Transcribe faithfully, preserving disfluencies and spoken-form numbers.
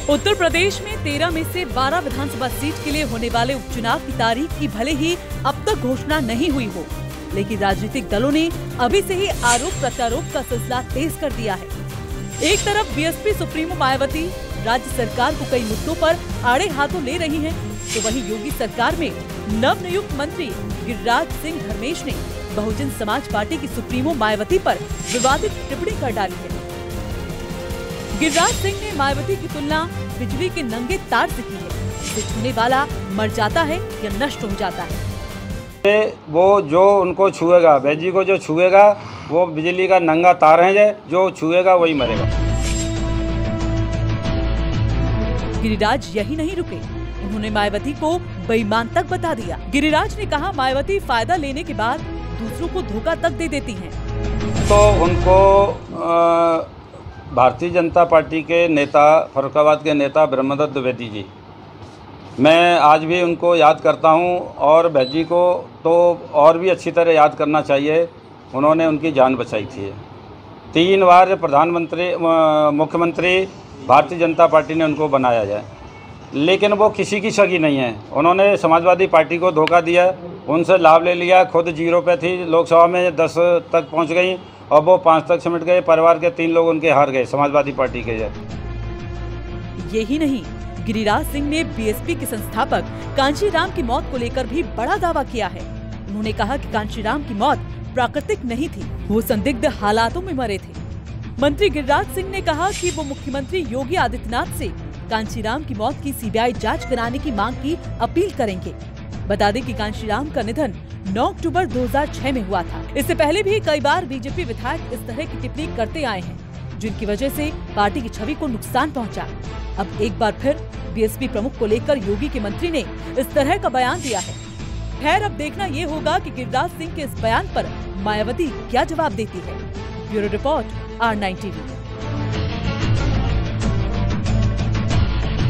उत्तर प्रदेश में तेरह में से बारह विधानसभा सीट के लिए होने वाले उपचुनाव की तारीख की भले ही अब तक घोषणा नहीं हुई हो, लेकिन राजनीतिक दलों ने अभी से ही आरोप प्रत्यारोप का सिलसिला तेज कर दिया है। एक तरफ बीएसपी सुप्रीमो मायावती राज्य सरकार को कई मुद्दों पर आड़े हाथों ले रही है, तो वहीं योगी सरकार में नवनियुक्त मंत्री गिरिराज सिंह धर्मेश ने बहुजन समाज पार्टी की सुप्रीमो मायावती पर विवादित टिप्पणी कर डाली है। गिरिराज सिंह ने मायावती की तुलना बिजली के नंगे तार से की है, जिसे छूने वाला मर जाता है या नष्ट हो जाता है। वो जो उनको छुएगा, बैजी को जो छुएगा वो बिजली का नंगा तार है, जो छुएगा वही मरेगा। गिरिराज यही नहीं रुके, उन्होंने मायावती को बेईमान तक बता दिया। गिरिराज ने कहा, मायावती फायदा लेने के बाद दूसरों को धोखा तक दे देती हैं। तो उनको आ, भारतीय जनता पार्टी के नेता, फर्रुखाबाद के नेता ब्रह्मदत्त द्विवेदी जी, मैं आज भी उनको याद करता हूं, और बैजी को तो और भी अच्छी तरह याद करना चाहिए। उन्होंने उनकी जान बचाई थी। तीन बार प्रधानमंत्री, मुख्यमंत्री भारतीय जनता पार्टी ने उनको बनाया जाए, लेकिन वो किसी की सगी नहीं है। उन्होंने समाजवादी पार्टी को धोखा दिया, उनसे लाभ ले लिया। खुद जीरो पे थी, लोकसभा में दस तक पहुंच गई और वो पाँच तक सिमट गए। परिवार के तीन लोग उनके हार गए समाजवादी पार्टी के। यही नहीं, गिरिराज सिंह ने बीएसपी के संस्थापक कांशीराम की मौत को लेकर भी बड़ा दावा किया है। उन्होंने कहा कि कांशीराम की मौत प्राकृतिक नहीं थी, वो संदिग्ध हालातों में मरे थे। मंत्री गिरिराज सिंह ने कहा कि वो मुख्यमंत्री योगी आदित्यनाथ से कांशीराम की मौत की सीबीआई जांच कराने की मांग की अपील करेंगे। बता दें कि कांशीराम का निधन नौ अक्टूबर दो हज़ार छह में हुआ था। इससे पहले भी कई बार बीजेपी विधायक इस तरह की टिप्पणी करते आए हैं, जिनकी वजह से पार्टी की छवि को नुकसान पहुंचा। अब एक बार फिर बीएसपी प्रमुख को लेकर योगी के मंत्री ने इस तरह का बयान दिया है। खैर, अब देखना ये होगा कि गिरिराज सिंह के इस बयान पर मायावती क्या जवाब देती है। Bureau report, R nine TV.